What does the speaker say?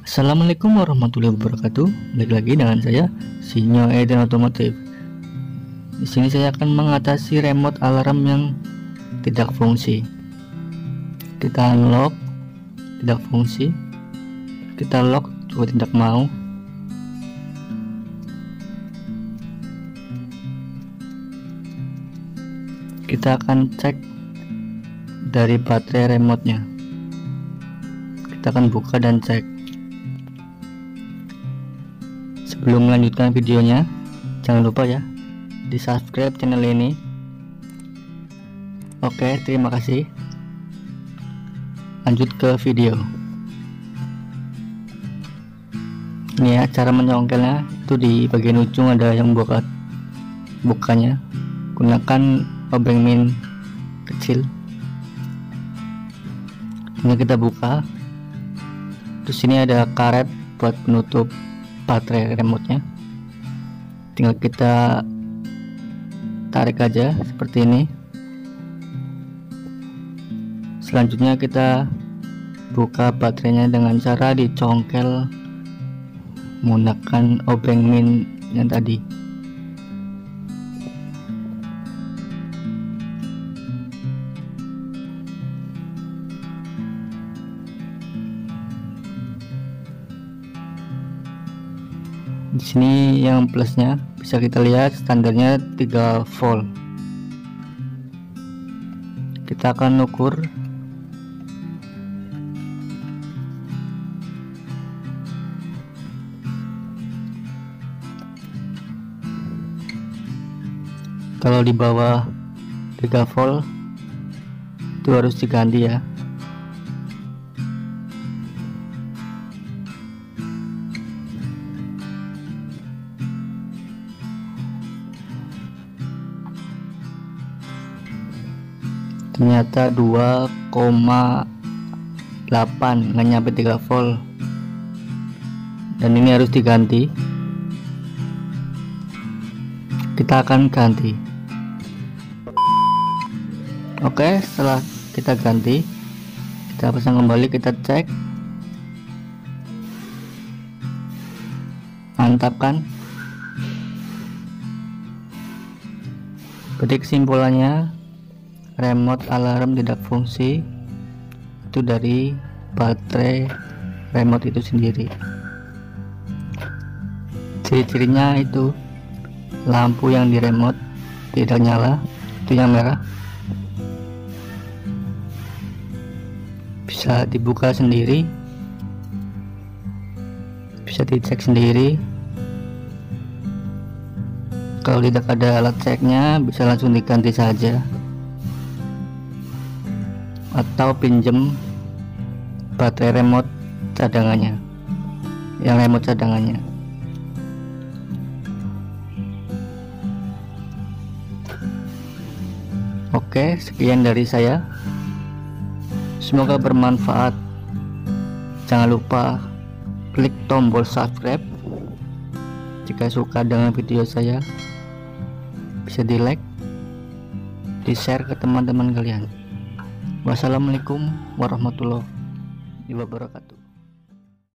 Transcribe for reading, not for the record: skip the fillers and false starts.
Assalamualaikum warahmatullahi wabarakatuh. Balik lagi dengan saya, Sinyo Eden Otomotif. Di sini saya akan mengatasi remote alarm yang tidak fungsi. Kita unlock, tidak fungsi. Kita lock, juga tidak mau. Kita akan cek dari baterai remote-nya. Kita akan buka dan cek. Sebelum melanjutkan videonya, jangan lupa ya di subscribe channel ini. Oke, terima kasih. Lanjut ke video. Ini ya cara menyongkelnya, itu di bagian ujung ada yang bukanya. Gunakan obeng min kecil. Ini kita buka. Terus sini ada karet buat penutup baterai remote-nya. Tinggal kita tarik aja seperti ini. Selanjutnya kita buka baterainya dengan cara dicongkel menggunakan obeng min yang tadi. Di sini yang plusnya bisa kita lihat standarnya 3 volt. Kita akan ukur. Kalau di bawah 3 volt itu harus diganti ya. Ternyata 2,8, nggak nyampe 3 volt, dan ini harus diganti. Kita akan ganti. Oke, setelah kita ganti, kita pasang kembali, kita cek. Mantap kan? Jadi kesimpulannya, remote alarm tidak fungsi itu dari baterai remote itu sendiri. Ciri-cirinya itu lampu yang di remote tidak nyala, itu yang merah. Bisa dibuka sendiri, bisa dicek sendiri. Kalau tidak ada alat ceknya, bisa langsung diganti saja, atau pinjem baterai remote cadangannya, yang remote cadangannya. Oke, sekian dari saya, semoga bermanfaat. Jangan lupa klik tombol subscribe. Jika suka dengan video saya, bisa di like, di share ke teman-teman kalian. Wassalamualaikum warahmatullahi wabarakatuh.